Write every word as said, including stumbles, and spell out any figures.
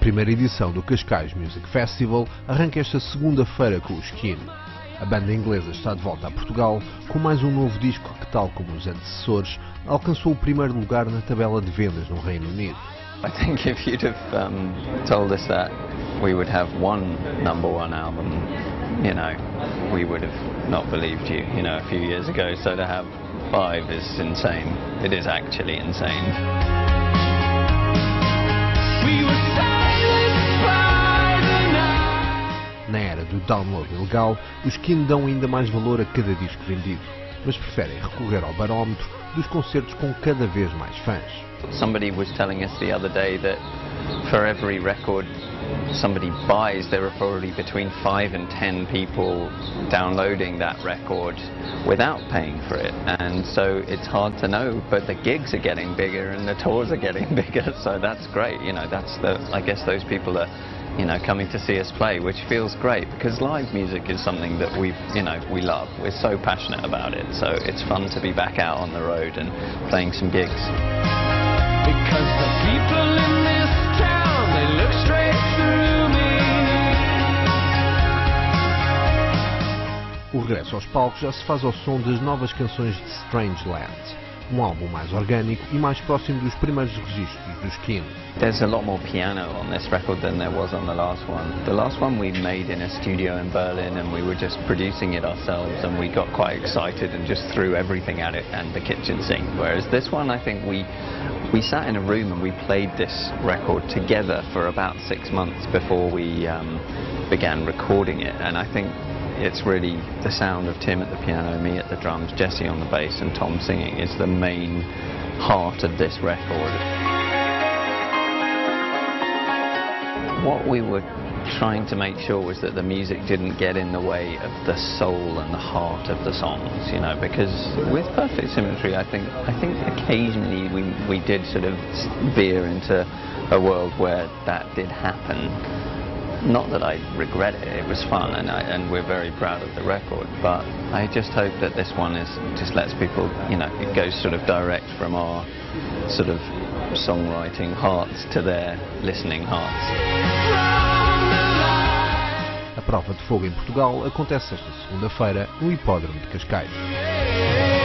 primeira edição do Cascais Music Festival arranca esta segunda-feira com o Skin. A banda inglesa está de volta a Portugal com mais um novo disco que, tal como os antecessores, alcançou o primeiro lugar na tabela de vendas no Reino Unido. I think if you'd have um, told us that we would have one number one album, you know, we would have not believed you, you know, a few years ago. So to have five is insane. It is actually insane. We were silenced by the night. Na era do download ilegal, os Skin dão ainda mais valor a cada disco vendido, mas preferem recorrer ao barómetro dos concertos com cada vez mais fãs. Somebody was telling us the other day that for every record somebody buys, there are probably between five and ten people downloading that record without paying for it, and so it's hard to know, but the gigs are getting bigger and the tours are getting bigger, so that's great. You know, that's the, I guess those people are, you know, coming to see us play, which feels great because live music is something that we, you know, we love. We're so passionate about it, so it's fun to be back out on the road and playing some gigs. Because the people in this town, they look straight through me. O regresso aos palcos já se faz ao som das novas canções de Strange Land, um álbum mais orgânico e mais próximo dos primeiros registros do Skin. There's a lot more piano on this record than there was on the last one. The last one we made in a studio in Berlin and we were just producing it ourselves and we got quite excited and just threw everything at it and the kitchen sink. Whereas this one, I think we we sat in a room and we played this record together for about six months before we um, began recording it, and I think it's really the sound of Tim at the piano, me at the drums, Jesse on the bass and Tom singing is the main heart of this record. What we were trying to make sure was that the music didn't get in the way of the soul and the heart of the songs, you know, because with Perfect Symmetry I think I think occasionally we, we did sort of veer into a world where that did happen. Not that I regret it, it was fun and, I, and we're very proud of the record, but I just hope that this one is just lets people, you know, it goes sort of direct from our sort of songwriting hearts to their listening hearts. A prova de fogo em Portugal acontece esta segunda-feira no Hipódromo de Cascais.